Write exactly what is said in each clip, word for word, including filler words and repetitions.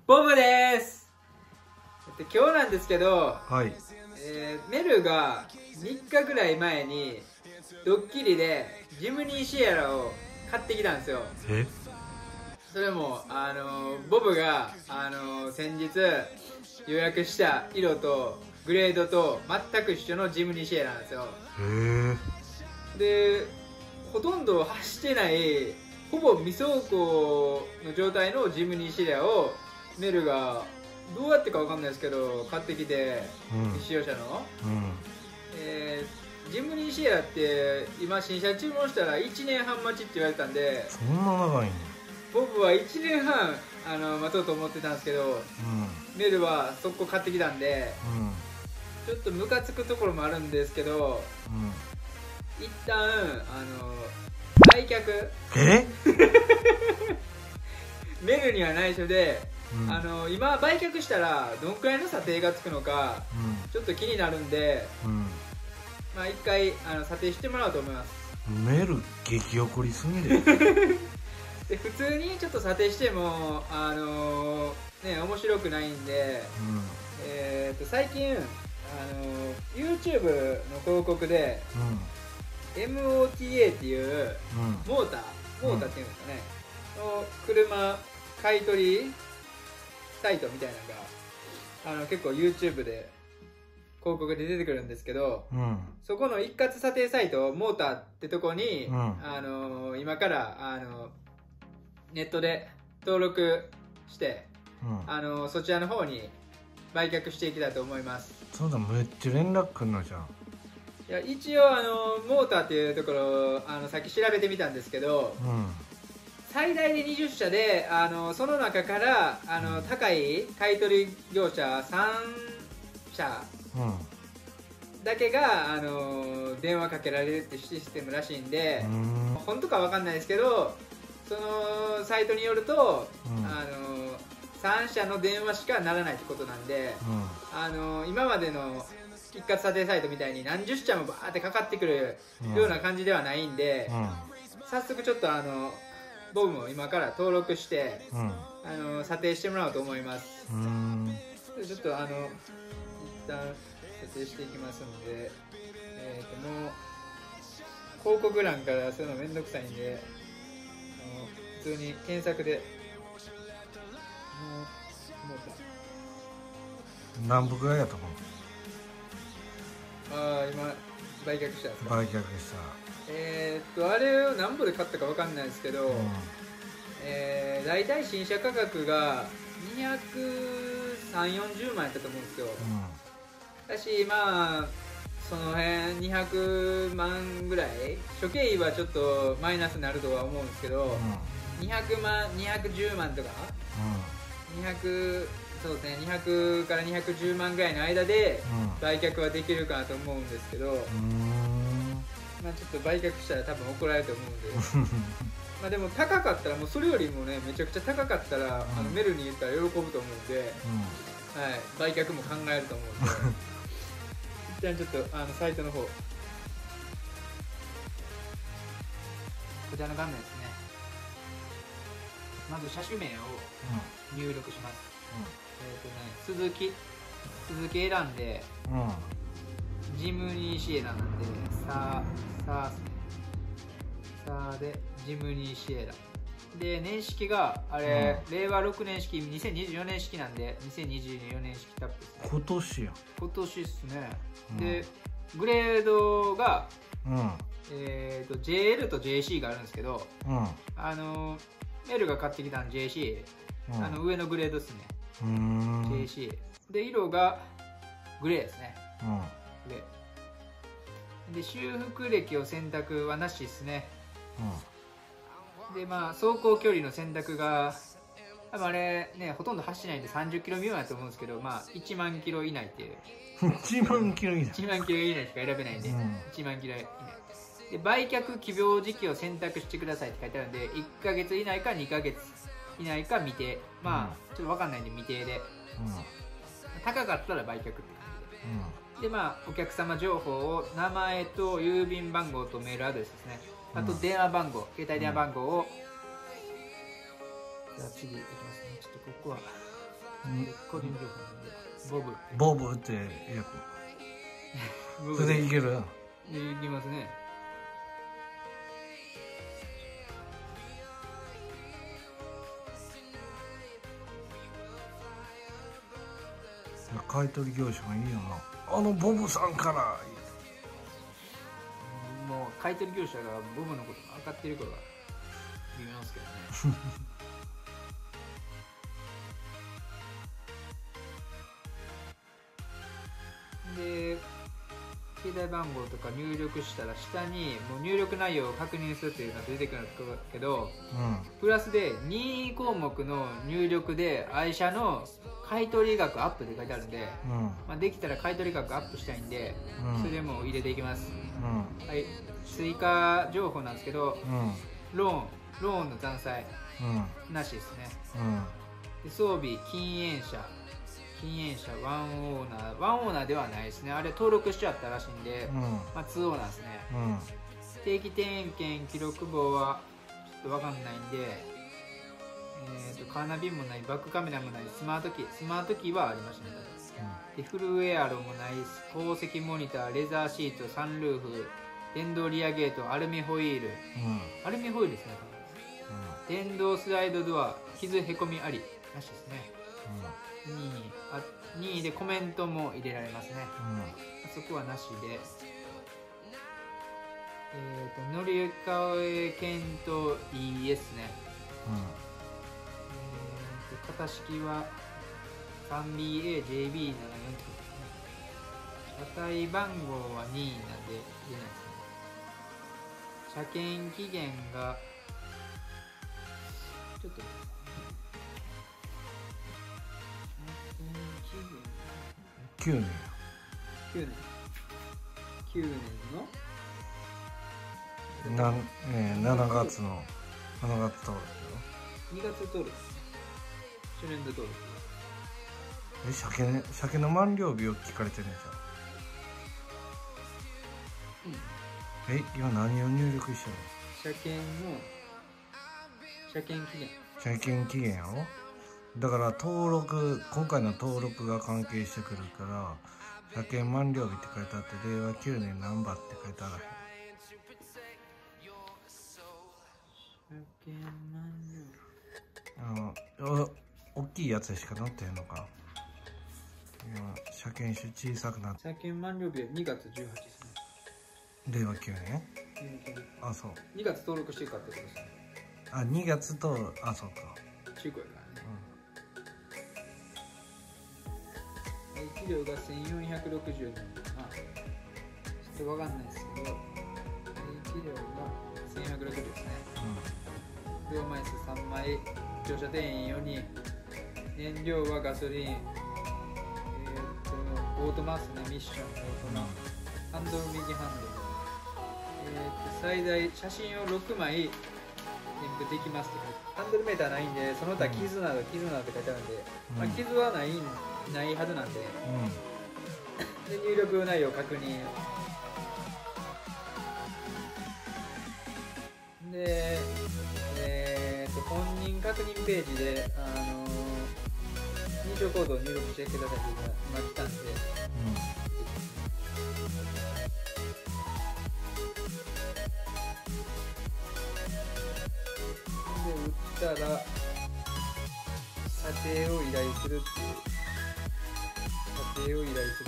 ボブです。で今日なんですけど、 はい、 えー、メルがみっかぐらい前にドッキリでジムニーシエラを買ってきたんですよ。 えそれもあのボブがあの先日予約した色とグレードと全く一緒のジムニーシエラなんですよ。 へえ。 でほとんど走ってないほぼ未走行の状態のジムニーシエラをメルがどうやってかわかんないですけど買ってきて、 うん使用者の、 うんえー、ジムニーシエラって今新車注文したらいちねんはん待ちって言われたんで、 そんな長いんや。 ボブはいちねんはんあの待とうと思ってたんですけど、 うんメルは速攻買ってきたんでうんちょっとムカつくところもあるんですけど、 うん一旦あの売却えメルには内緒で、 うんあの今売却したらどんくらいの査定がつくのかちょっと気になるんで、 うんまあ、一回あの査定してもらおうと思います。 うんメル激怒りすぎでで普通にちょっと査定してもあのー、ね面白くないんで、 うんえー、と最近、あのー、YouTube の広告で エムオーティーエー っていううんモーターモーターっていうんですかね、の車買い取りサイトみたいなのがあの結構 YouTube で広告で出てくるんですけど、 うんそこの一括査定サイトモーターってとこに、 うんあのー、今から、あのー、ネットで登録して、 うんあのー、そちらの方に売却していきたいと思います。 そうだ、めっちゃ連絡くんのじゃん。 いや一応、あのー、モーターっていうところあのさっき調べてみたんですけど、 うん最大でにじゅっしゃで、あのその中からあの高い買い取り業者さんしゃうんだけがあの電話かけられるってシステムらしいんで、 うん本当かわかんないですけどそのサイトによると、 うんあのさんしゃの電話しかならないってことなんで、あの今までの一括査定サイトみたいに何十社もバーってかかってくるような感じではないんで、 うん早速ちょっとあのボブも今から登録してうんあの査定してもらおうと思います。 うんちょっとあの一旦査定していきますので、えー、ともう広告欄からそういうのめんどくさいんで、あの普通に検索でもうもう何部ぐらいやと思ああ今売却したんですか。 う売却したえー、っとあれを何部で買ったかわかんないですけど、 うえー、大体新車価格がにひゃくさんじゅう、よんじゅうまんやったと思うんですよ。 んだしまあその辺にひゃくまんぐらい諸経費はちょっとマイナスになるとは思うんですけど、にひゃくまんにひゃくじゅうまんとかにひゃくそうですねにひゃくからにひゃくじゅうまんぐらいの間で売却はできるかなと思うんですけど、 うんうんまあ、ちょっと売却したら多分怒られると思うんでまあでも高かったらもうそれよりもねめちゃくちゃ高かったら、あのメルに言ったら喜ぶと思うんで、はい、売却も考えると思うんで一旦ちょっとあのサイトの方こちらの画面ですね。まず車種名を入力します。えっ、とね鈴木鈴木選んでうんうんジムニーシエラなんでさあさあさあでジムニーシエラで年式があれ、うん、れいわろくねん式にせんにじゅうよねん式なんでにせんにじゅうよねん式タップですね。 今年や今年っすね、 うん、 でグレードが、 うんえー、と ジェーエル と ジェーシー があるんですけど、 うんあのメルが買ってきたの ジェーシー、うん、あの上のグレードですね。 うんジェーシー で色がグレーですね。 うんグレーで修復歴を選択はなしですね。でまあ走行距離の選択が多分あれねほとんど走ってないんでさんじゅっキロ未満だと思うんですけど、まあいちまんキロ以内っていういちまんキロ以内いちまんキロ以内しか選べないんで、うん、いちまんキロ以内で売却希望時期を選択してくださいって書いてあるんでいっかげつ以内かにかげつ以内か未定、まあ、うん、ちょっと分かんないんで未定で、うん、高かったら売却って感じで、うん、でまあお客様情報を名前と郵便番号とメールアドレスですね、あと電話番号、携帯電話番号を、じゃあ次いきますね。ちょっとここはうん個人情報なんでボブってやボブつそれでいけるいきますね。 買い取り業者がいいよな。あのボブさんからもう買い取り業者がボブのこと分かってるから微妙ですけどね。で携帯番号とか入力したら下にもう入力内容を確認するっていうのが出てくるんだけど、 うんプラスでに項目の入力で愛車の買取額アップって書いてあるんで、 うんまあ、できたら買取額アップしたいんで、 うんそれも入れていきます。 うんはい、追加情報なんですけど、 うんローンローンの残債うんなしですね。 うんで装備禁煙車禁煙車ワンオーナーワンオーナーではないですね。あれ登録しちゃったらしいんで、 うんまあ、ツーオーナーですね。 うん定期点検記録簿はちょっと分かんないんで、えー、とカーナビもないバックカメラもないスマートキースマートキーはありましたね。でフルウェアロもない後席モニターレザーシートサンルーフ電動リアゲートアルミホイールアルミホイールですね。電動スライドドア傷へこみありなしですね。にいあにいでコメントも入れられますね。そこはなしで、えー、と乗り換え検討 イーエス ね。えー、と型式は スリービーエージェービーななじゅうよん ですね。車体番号はにいなんで出ないですね。車検期限がちょっときゅうねんきゅうねんきゅうねんのなん、えー、しちがつのしちがつ登録にがつ登録初年度登録。 え車検車検の満了日を聞かれてるんじゃん。え今何を入力してる車検の車検期限の？車検期限やろ。だから登録今回の登録が関係してくるから車検満了日って書いてあってれいわきゅうねん何番って書いてあらへん。 車検満了あのお大きいやつしか載ってへんのか。今車検証小さくなって車検満了日はにがつじゅうはちですね。 れいわきゅうねん。あそうにがつ登録してるかってことですね。 あにがつとあそうか。 中古やからね。排気量がせんよんひゃくろくじゅうなな。ちょっとわかんないですけど、排気量がせんよんひゃくろくじゅうですね。両枚数さんまい、乗車定員よにん、燃料はガソリン、えー、っとオートマですね。ミッションのオートマ、ハンドル右ハンドル、えー、っと最大写真をろくまい添付できますって書いて、ハンドルメーターないんで、その他傷など傷などって書いてあるんで、 うんまあ、傷はないないはずなんで、 うんで入力内容を確認で、えー、と本人確認ページで、あのー、認証コードを入力してくださいっていうのが今来たんで、で打ったら査定を依頼するっていう査定を依頼する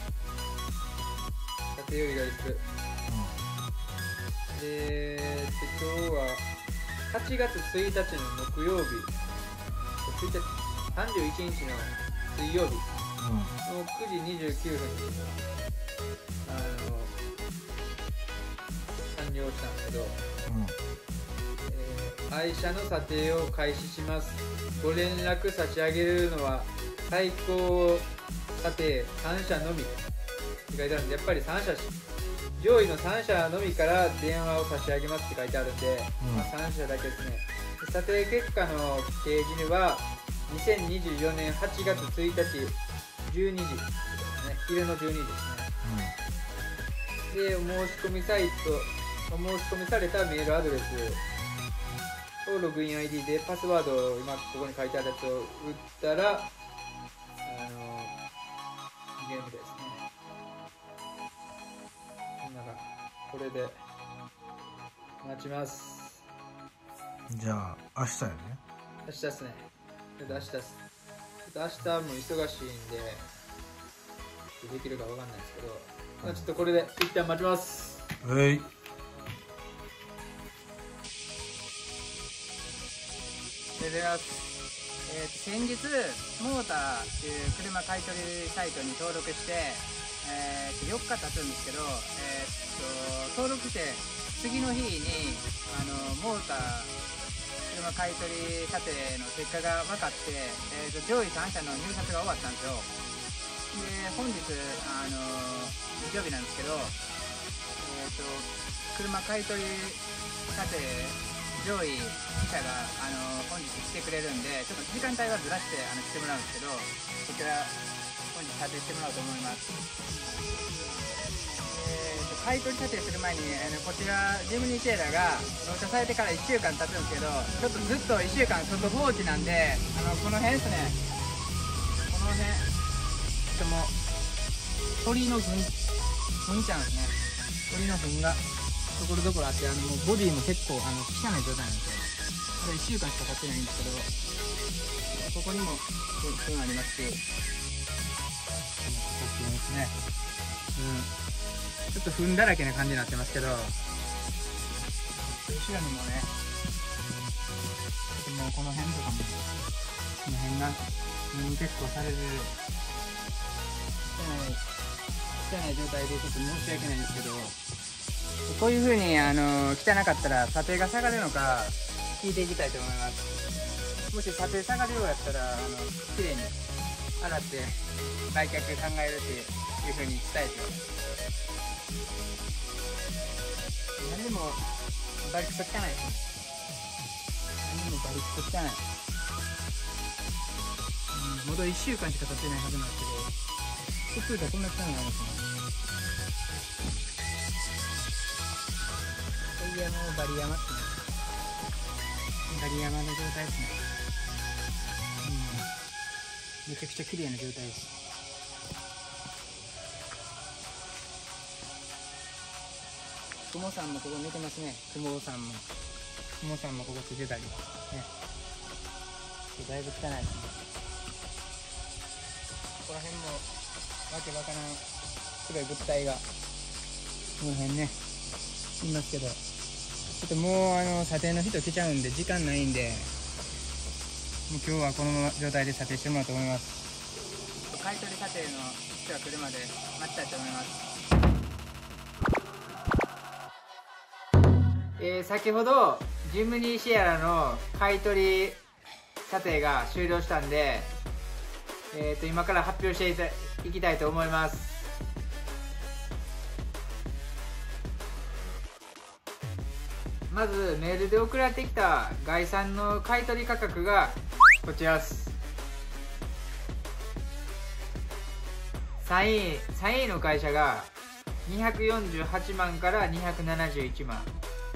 査定を依頼するで、今日ははちがつついたちの木曜日、ついたちさんじゅういちにちの水曜日のくじにじゅうきゅうふんにあの完了したんですけど、えー愛車の査定を開始します。ご連絡差し上げるのは最高査定さんしゃのみって書いてあるんで、やっぱりさんしゃ上位のさんしゃのみから電話を差し上げますって書いてあるんで、 うんまあ、さんしゃだけですね。査定結果の掲示にはにせんにじゅうよねんはちがつついたちじゅうにじですね、昼のじゅうにじですね。で、お申し込みサイト、お申し込みされたメールアドレスとログイン アイディー でパスワードを今ここに書いてあるやつを打ったら、 ゲームですね。みんながこれで待ちます。 じゃあ明日やね。 明日ですね。ちょっと明日です。ちょっと明日も忙しいんでできるかわかんないですけど、まあ、ちょっとこれで一旦待ちます。 はい。 で出ます。えー、先日モーターっていう車買い取りサイトに登録して、えー、よっか経つんですけど、えー、っと登録して次の日にあのモーター車買い取り査定の結果が分かって、えー、と上位さん社の入札が終わったんですよ。で本日あの日曜日なんですけど、えー、と車買い取り査定上位に社があの本日来てくれるんで、ちょっと時間帯はずらしてあの来てもらうんですけど、こちら本日査定してもらおうと思います。えー、と買い取り査定する前にあのこちらジムニーシェラが納車されてからいっしゅうかん経つんですけど、ちょっとずっといっしゅうかん外放置なんで、あのこの辺ですね、この辺ちょっともう鳥の糞糞ちゃうんですね。鳥の糞がところどころあって、あのもうボディも結構あの汚い状態なんですよ。これいっしゅうかんしか経ってないんですけど、ここにもそういうのありますし、こうですね、うん、ちょっと糞だらけな感じになってますけど、後ろにもね、もうこの辺とかもこの辺が、うん、結構される汚い汚い状態でちょっと申し訳ないんですけど、こういう風にあの汚かったら査定が下がるのか聞いていきたいと思います。もし査定下がるようやったら、あのきれいに洗って売却考えるっていう風に伝えて、何でもバリクソ汚いですね。何でもバリクソ汚い、うん、まだいっしゅうかんしか経ってないはずなんですけど、普通とこんな汚いのかな。いや、もうバリ山っすね。バリ山の状態ですね。うん、めちゃくちゃ綺麗な状態です。雲さんもここ寝てますね。雲さんも雲さんもここついてたりね。だいぶ汚いですね。ここら辺もわけわからん黒い物体がこの辺ねいますけど、ちょっともうあの査定の人来ちゃうんで時間ないんで、もう今日はこのまま状態で査定してもらおうと思います。買い取り査定の人が来るまで待ちたいと思います。えー、先ほどジムニーシエラの買い取り査定が終了したんで、えー、と今から発表していきたいと思います。まずメールで送られてきた概算の買取価格がこちらです。さんいさんいの会社がにひゃくよんじゅうはちまんからにひゃくななじゅういちまん、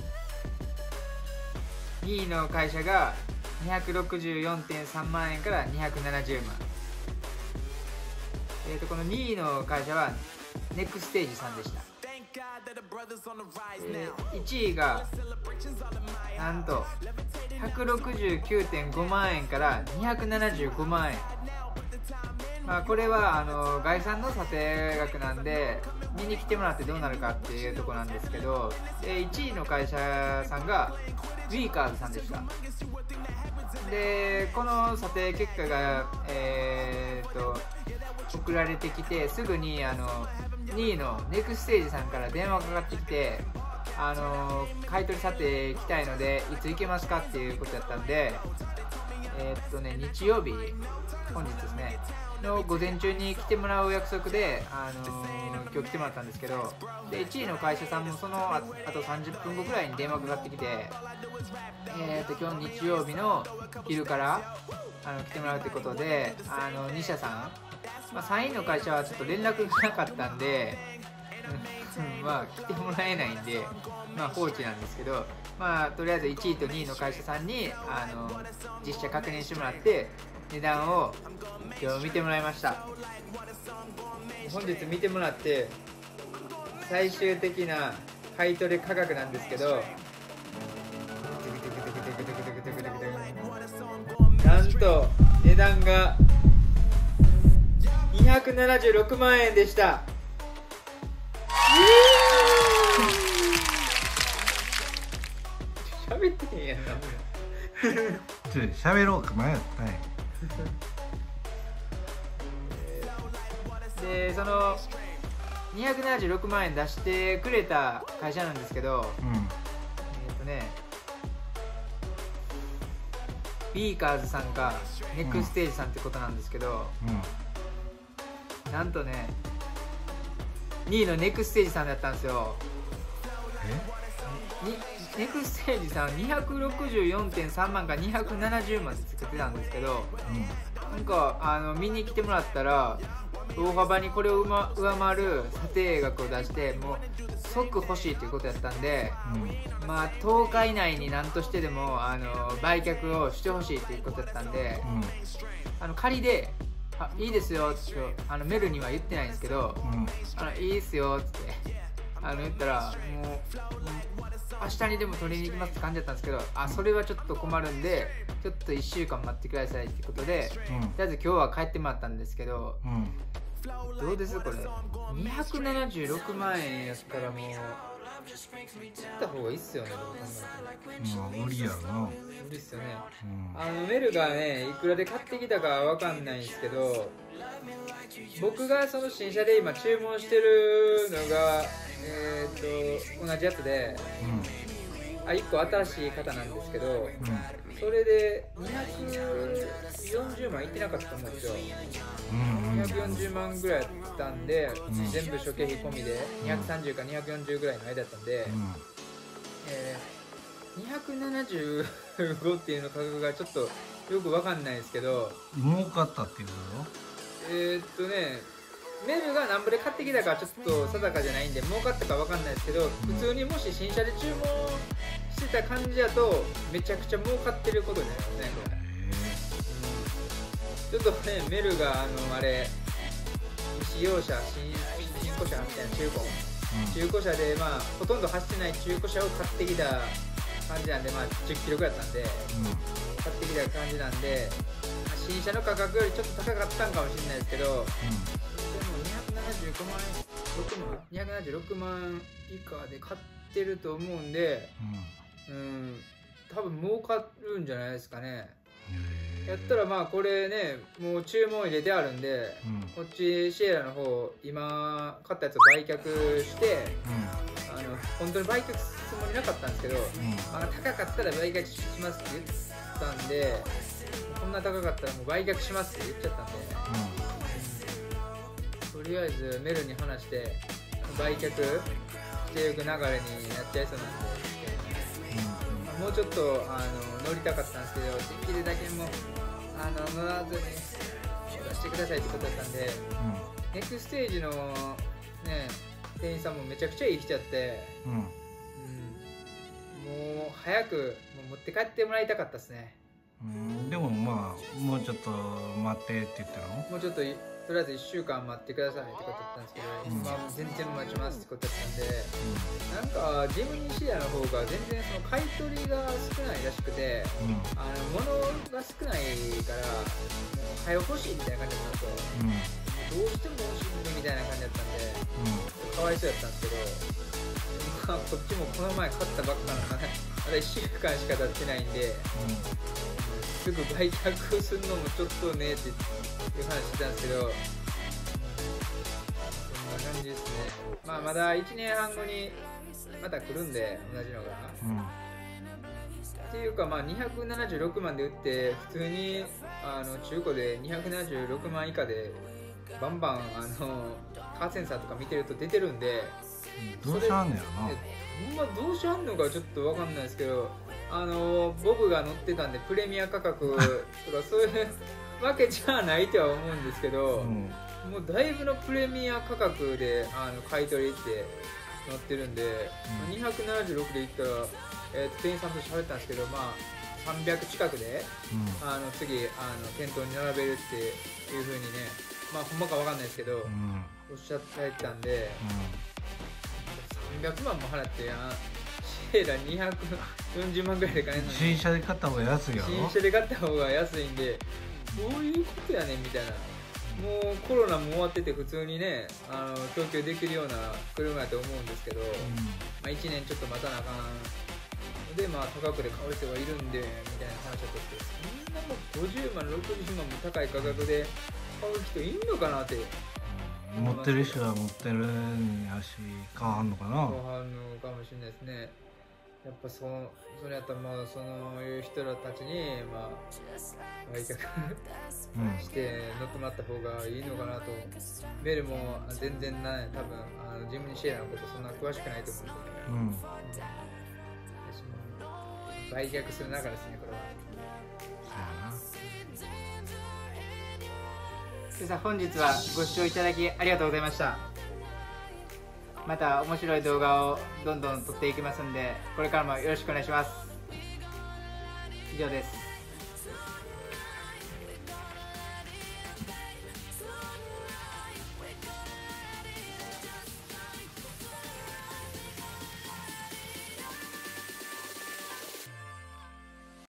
にいの会社がにひゃくろくじゅうよんてんさんまんえんからにひゃくななじゅうまん、えー、とこのにいの会社はネクステージさんでした。えー、いちいがなんとひゃくろくじゅうきゅうてんごまんえんからにひゃくななじゅうごまんえん、まあ、これはあの概算の査定額なんで見に来てもらってどうなるかっていうところなんですけど、でいちいの会社さんがウィーカーズさんでした。でこの査定結果が、えー、と送られてきてすぐにあのにいのネクステージさんから電話がかかってきて、あの買い取り査定行きたいのでいつ行けますかっていうことだったんで、えー、っとね日曜日、本日ですねの午前中に来てもらう約束で、あのー、今日来てもらったんですけど、でいちいの会社さんもそのあとさんじゅっぷんごくらいに電話かかってきて、えー、と今日日曜日の昼からあの来てもらうってことで、あのに社さん、まあ、さんいの会社はちょっと連絡がなかったんで、うん、まあ来てもらえないんで、まあ、放置なんですけど、まあとりあえずいちいとにいの会社さんにあの実車確認してもらって、 値段を今日見てもらいました。本日見てもらって最終的な買い取り価格なんですけど、なんと値段がにひゃくななじゅうろくまんえんでした。喋ってへんやんな。 ちょ喋ろうか迷ったね。 でそのにひゃくななじゅうろくまんえん出してくれた会社なんですけど、 うん、 えっとねビーカーズさんかネクステージさんってことなんですけど、 うん、 なんとねにいのネクステージさんだったんですよ。 えにネクステージさん にひゃくろくじゅうよんてんさんまんかにひゃくななじゅうまんで作ってたんですけど、うん、なんかあの見に来てもらったら大幅にこれを上回る査定額を出してもう即欲しいということやったんで、うん、まあとおか以内に何としてでもあの売却をしてほしいということやったんで、うん、あの仮であいいですよってあのメルには言ってないんですけど、うん、あのいいですよってあの言ったらもう明日にでも取りに行きますって感じだったんですけど、あそれはちょっと困るんでちょっといっしゅうかん待ってくださいってことで、うん、とりあえず今日は帰ってもらったんですけど、うん、どうですこれにひゃくななじゅうろくまんえんやったらもう行った方がいいっすよね。どう考えてもまあ無理やろな。 無理っすよね、うん、あのメルがねいくらで買ってきたかわかんないんですけど、僕がその新車で今注文してるのがえー、と同じやつで、うん、あいっこ新しい型なんですけど、うん、それでにひゃくよんじゅうまんいってなかったと思うんですよ、うんうん、にひゃくよんじゅうまんぐらいやったんで、うん、全部諸経費込みでにひゃくさんじゅうかにひゃくよんじゅうぐらいの間だったんで、うんえー、にひゃくななじゅうごっていうの価格がちょっとよく分かんないですけど、 儲かったっていうことえー、っとねメルが何ぼで買ってきたかちょっと定かじゃないんで儲かったか分かんないですけど、普通にもし新車で注文してた感じだとめちゃくちゃ儲かってることになりますねこれ、うん、ちょっとねメルがあのあれ使用車 新, 新古車みたいな中古、うん、中古車でまあほとんど走ってない中古車を買ってきた感じなんで、まあじゅっキロぐらいだったんで、うん、買ってきた感じなんで新車の価格よりちょっと高かったんかもしれないですけど、うんにひゃくななじゅうごまんろくまんにひゃくななじゅうろくまん以下で買ってると思うんで、うん、うん多分儲かるんじゃないですかね。やったらまあこれねもう注文入れてあるんで、うん、こっちシエラの方今買ったやつを売却して、うん、あの本当に売却するつもりなかったんですけど、うんまあ、高かったら売却しますって言ったんで、こんな高かったらもう売却しますって言っちゃったんで、うんとりあえずメルに話して売却していく流れになっちゃいそうなんで、うん、もうちょっとあの乗りたかったんですけどできるだけもうあの乗らずに出してくださいってことだったんで、うん、ネクステージの、ね、店員さんもめちゃくちゃいい人やって、うんうん、もう早くもう持って帰ってもらいたかったですね。 うんでもまあもうちょっと待ってって言ったのもうちょっととりあえずいっしゅうかん待ってくださいってことだったんですけど、うんまあ、全然待ちますってことだったんで、うん、なんかジムニーシェアの方が全然その買い取りが少ないらしくて、うん、あの物が少ないからもう早欲しいみたいな感じだったんですよ、うん、どうしても欲しいみたいな感じだったんで、うん、かわいそうやったんですけど、まあ、こっちもこの前買ったばっかなのでまだいっしゅうかんしか経ってないんで、うんすぐ売却するのもちょっとねっていう話してたんですけど、そんな感じですね。まあまだいちねんはんごにまた来るんで同じのが、うん、っていうかまあにひゃくななじゅうろくまんで売って普通にあの中古でにひゃくななじゅうろくまん以下でバンバンあのカーセンサーとか見てると出てるんで、 どうしはんねやろな。 ほんまどうしはんのかちょっと分かんないですけど、あのボブが乗ってたんでプレミア価格とかそういうわけじゃないとは思うんですけど、うん、もうだいぶのプレミア価格であの買い取りって載ってるんで、うん、にひゃくななじゅうろくで言ったら、えー、店員さんと喋ったんですけど、まあさんびゃく近くで、 うんあの次あの店頭に並べるっていう風にね、まあほんまかわかんないですけど、 うんおっしゃってたんで、 うさんびゃくまんも払ってやんシェーラにひゃくよんじゅうまんぐらいで買えるのん、 に新車で買った方が安いやろ。 新車で買った方が安いんで、どういうことやねんみたいな。もうコロナも終わってて普通にねあの供給できるような車やと思うんですけど、まあ、いちねんちょっと待たなあかんので、まあ、高くで買う人がいるんでみたいな話だったんですけど、そんなもんごじゅうまんろくじゅうまんも高い価格で買う人いんのかなって。 うん、持ってる人は持ってるんやし買わんのかな。 後半のかもしれないですね。やっぱそそれやったらまあそのいう人らたちにまあ売却うんして乗ってもらった方がいいのかなと。メルも全然ない多分あのジムニーシェアのことそんな詳しくないと思うんで、 うん私も売却する中ですねこれは。 そうやな。 さあ本日はご視聴いただきありがとうございました。また面白い動画をどんどん撮っていきますんで、これからもよろしくお願いします。以上です。